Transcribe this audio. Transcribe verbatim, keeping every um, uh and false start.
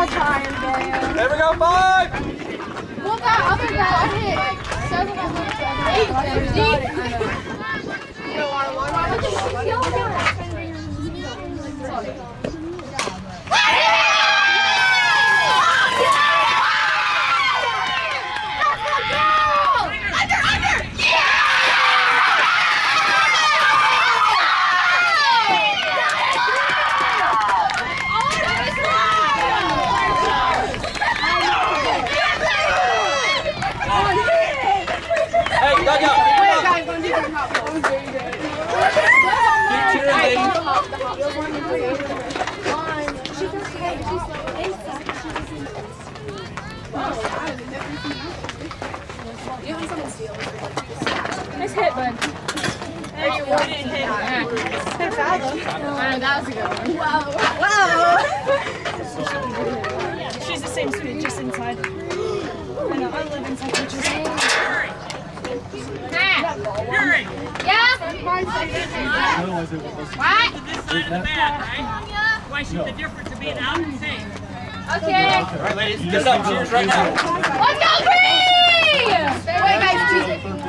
There we go, five! Well, that other guy, I hit seven on the eight. You don't want to watch Hey, got you! Nice hit, bud. Hey, you didn't hit. Hit foul, though. That was a good one. Wow. Wow. She's the same speed, just inside. I know, I live inside pictures. Yuri! Yeah? What? This side of the mat, right? Question the difference of being out and safe. Okay. All right, ladies, get it up. Cheers right now. Let's go, Bre! Wait, guys,